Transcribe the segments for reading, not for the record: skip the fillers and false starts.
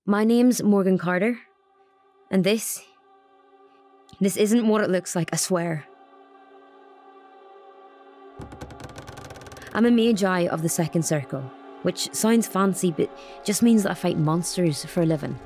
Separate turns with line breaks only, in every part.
My name's Morgan Carter, and this isn't what it looks like, I swear. I'm a magi of the Second Circle, which sounds fancy, but just means that I fight monsters for a living.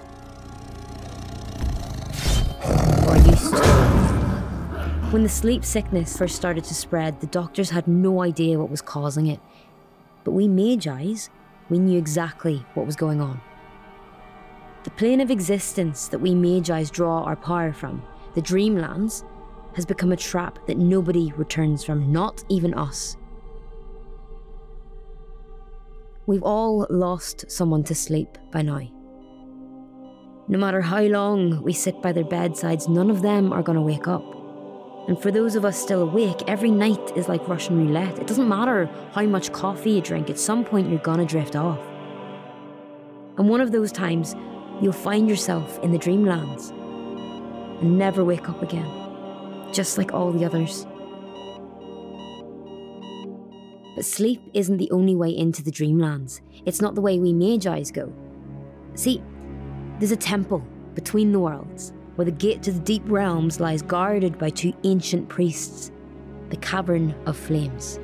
Or I used to. When the sleep sickness first started to spread, the doctors had no idea what was causing it. But we Magis, we knew exactly what was going on. The plane of existence that we Magis draw our power from, the Dreamlands, has become a trap that nobody returns from, not even us. We've all lost someone to sleep by now. No matter how long we sit by their bedsides, none of them are going to wake up. And for those of us still awake, every night is like Russian roulette. It doesn't matter how much coffee you drink, at some point you're going to drift off. And one of those times, you'll find yourself in the Dreamlands and never wake up again, just like all the others. But sleep isn't the only way into the Dreamlands. It's not the way we Magis go. See, there's a temple between the worlds, where the gate to the deep realms lies guarded by two ancient priests, the Cavern of Flames.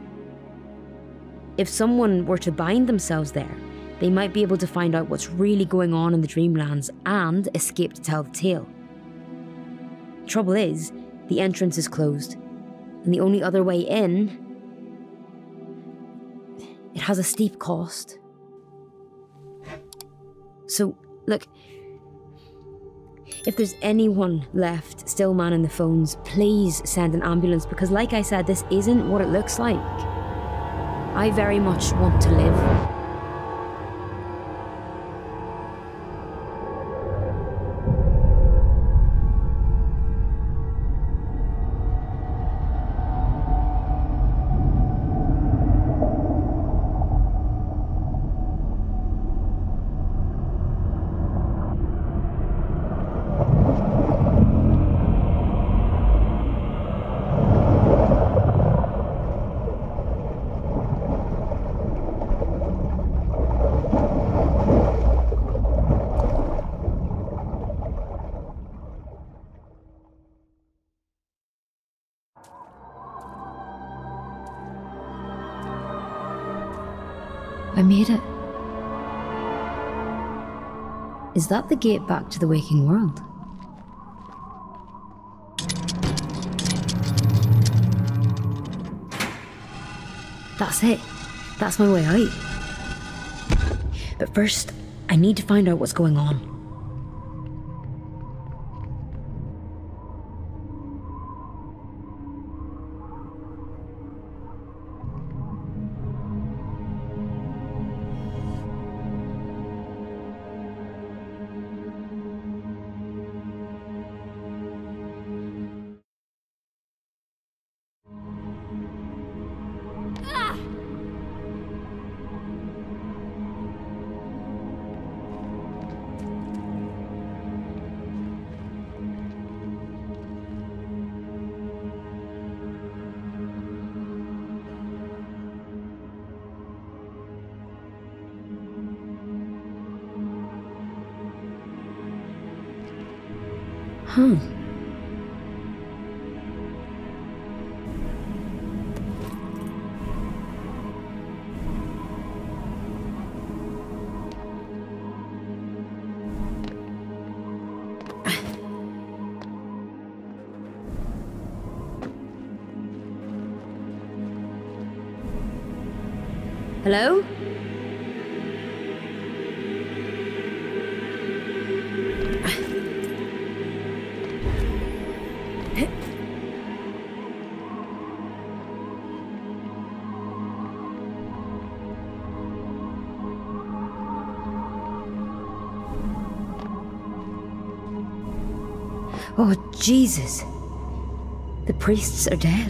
If someone were to bind themselves there, they might be able to find out what's really going on in the Dreamlands and escape to tell the tale. Trouble is, the entrance is closed, and the only other way in, it has a steep cost. So, look, if there's anyone left still manning the phones, please send an ambulance, because like I said, this isn't what it looks like. I very much want to live. I made it. Is that the gate back to the waking world? That's it. That's my way out. But first, I need to find out what's going on. Huh. Hello? Oh, Jesus. The priests are dead.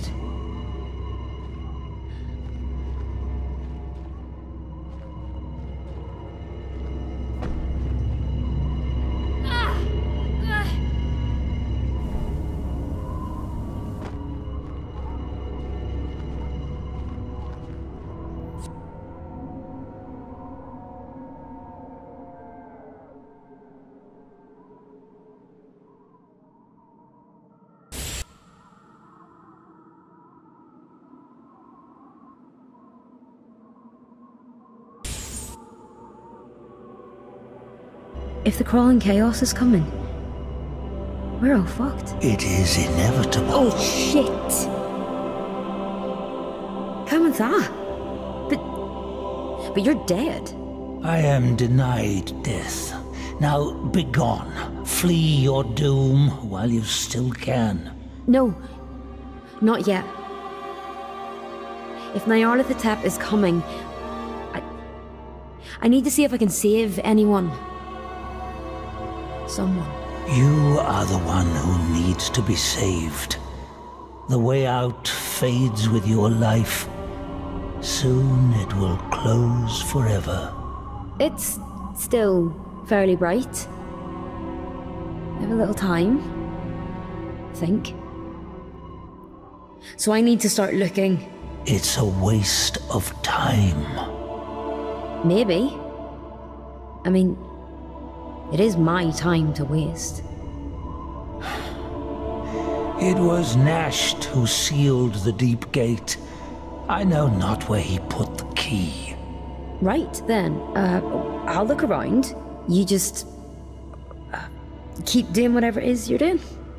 If the crawling chaos is coming, we're all fucked.
It is inevitable.
Oh, shit. How was that? But you're dead.
I am denied death. Now, begone. Flee your doom while you still can.
No, not yet. If Nyarlathotep is coming, I need to see if I can save anyone. Someone.
You are the one who needs to be saved. The way out fades with your life. Soon it will close forever.
It's still fairly bright. I have a little time. I think. So I need to start looking.
It's a waste of time.
Maybe. I mean, it is my time to waste.
It was Nasht who sealed the Deep Gate. I know not where he put the key.
Right then, I'll look around. You just keep doing whatever it is you're doing.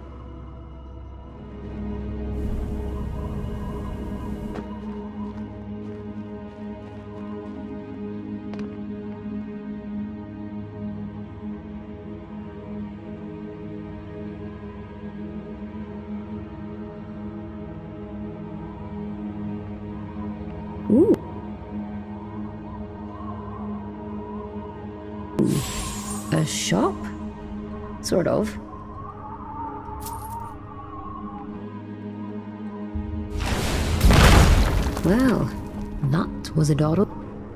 Ooh. A shop? Sort of. Well, that was a dawdle.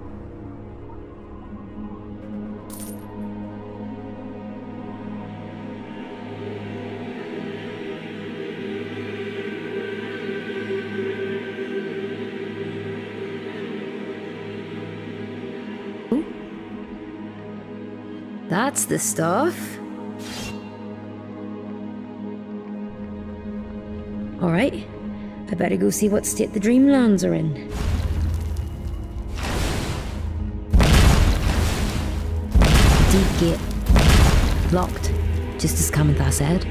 That's the stuff. Alright, I better go see what state the Dreamlands are in. Deep gate. Locked, just as Kamatha said.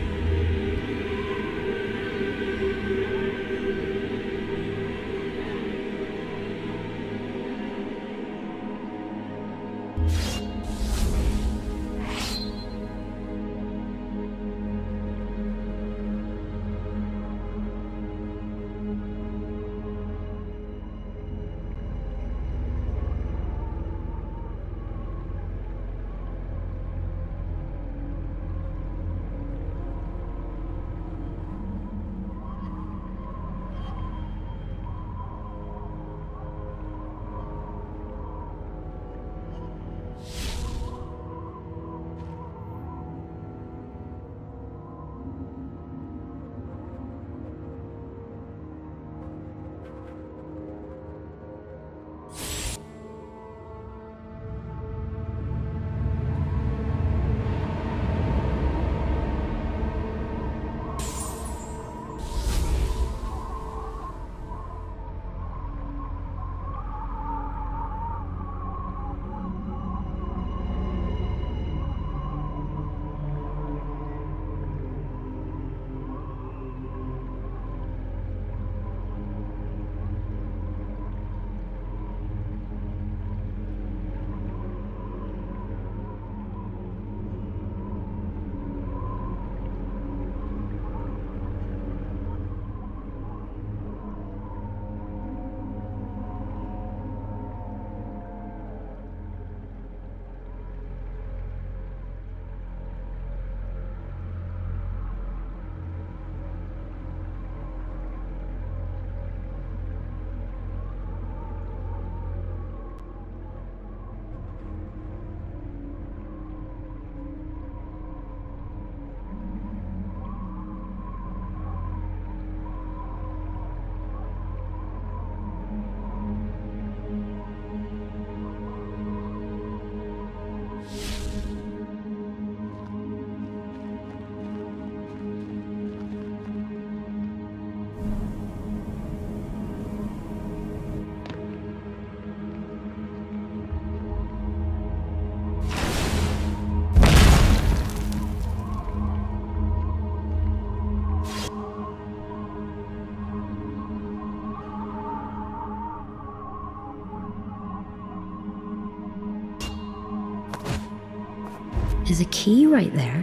is a key right there.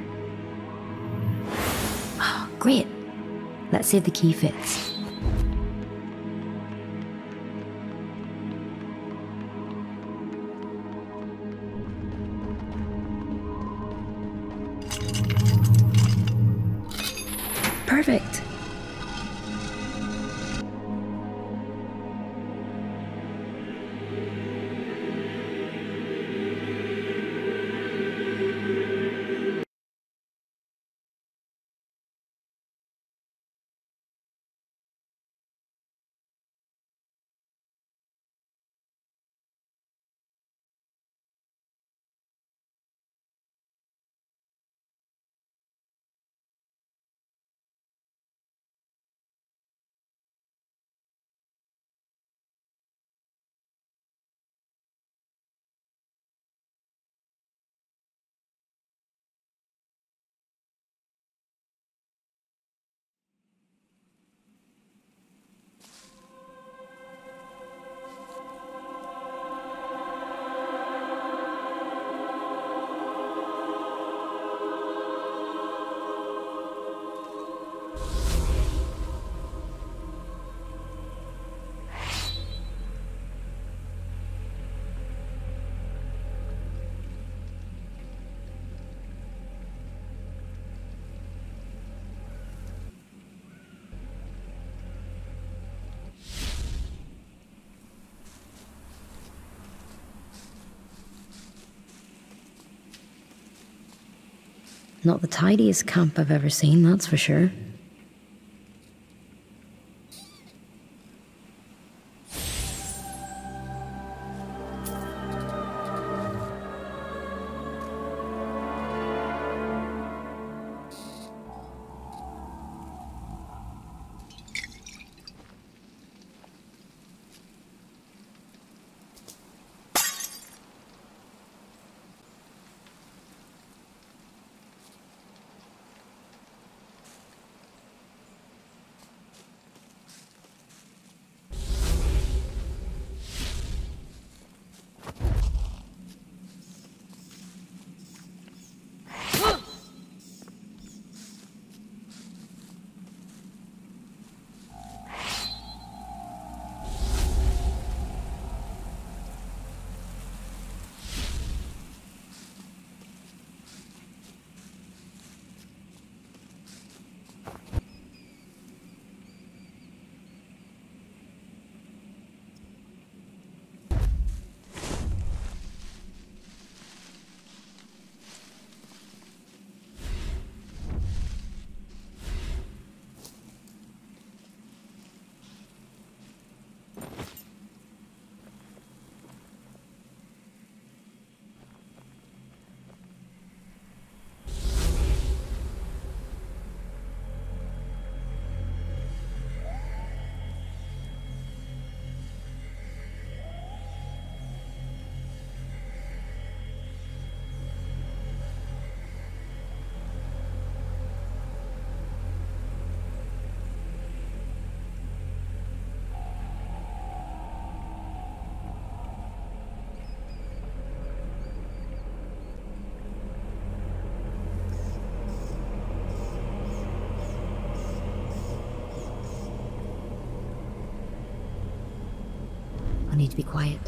Oh, great. Let's see if the key fits. Perfect. Not the tidiest camp I've ever seen, that's for sure. I need to be quiet.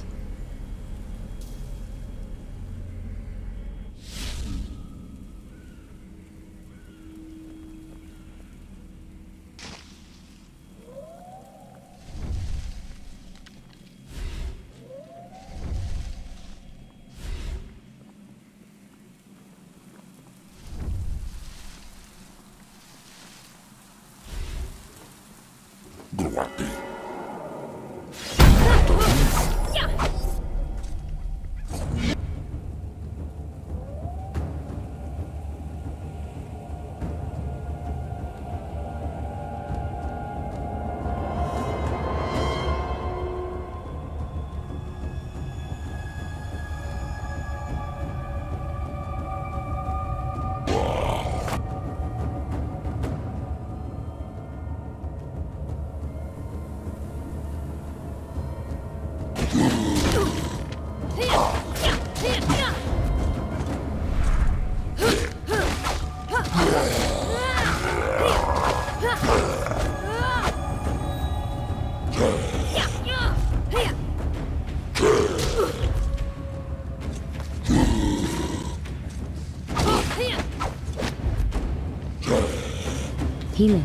Healing.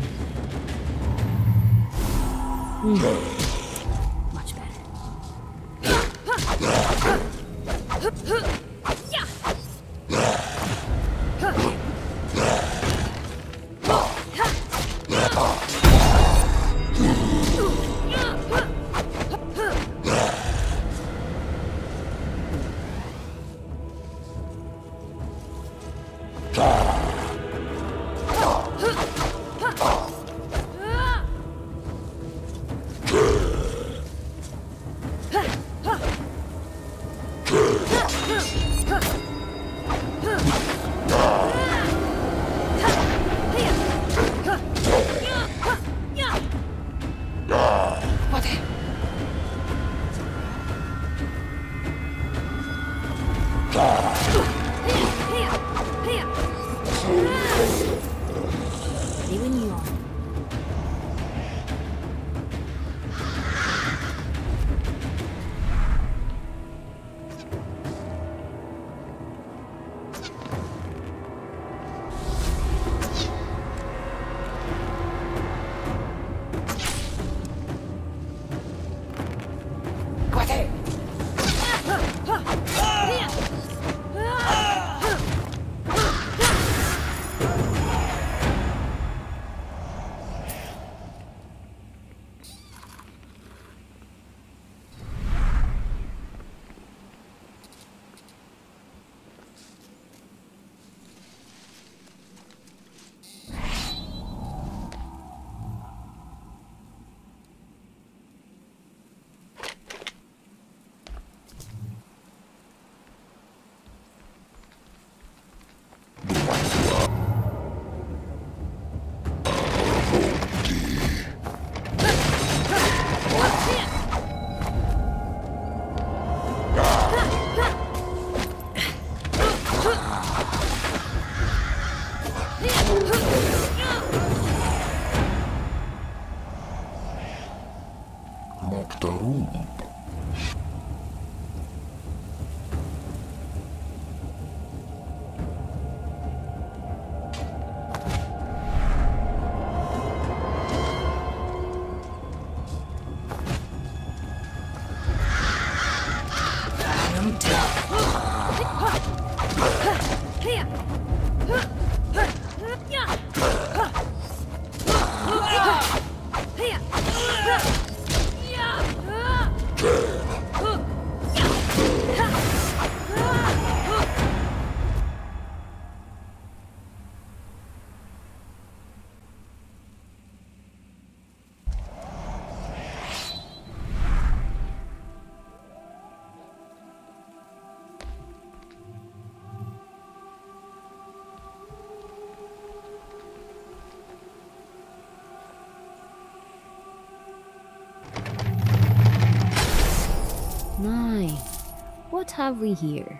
Much better. My, what have we here?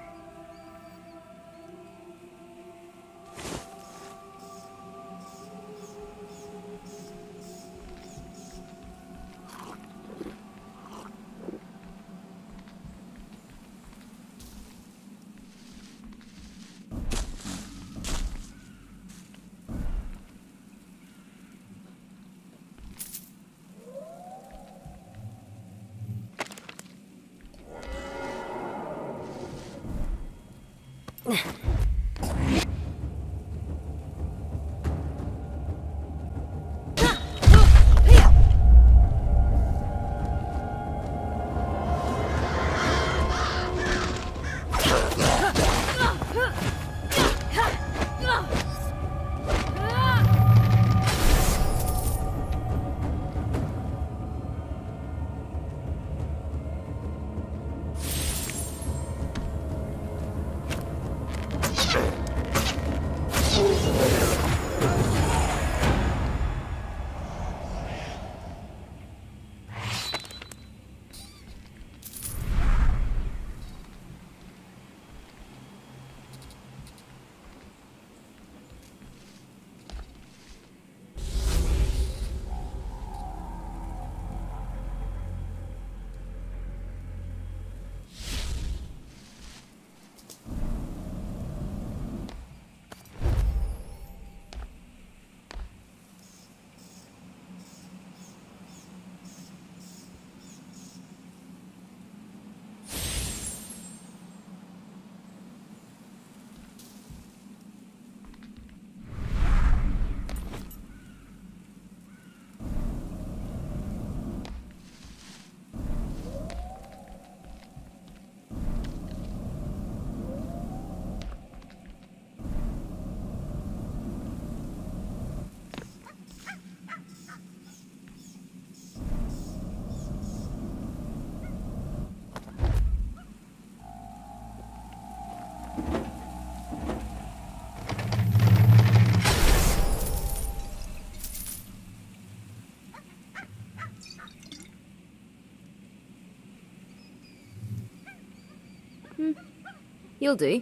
You'll do.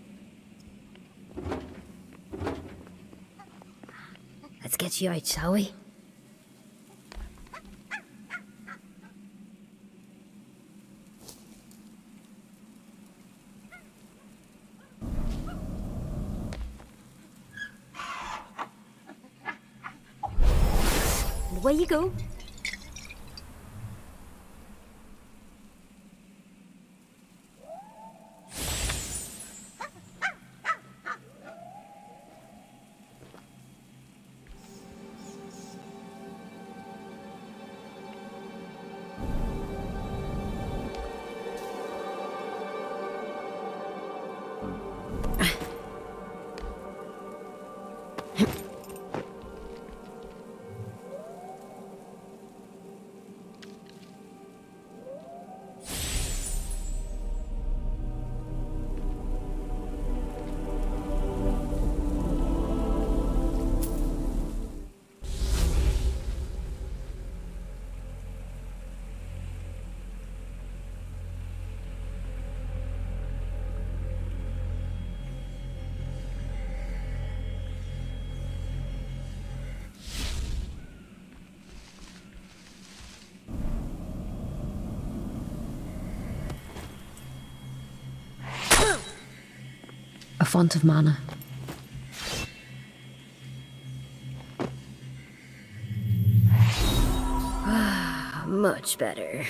Let's get you out, shall we? And away you go. A font of mana. Much better.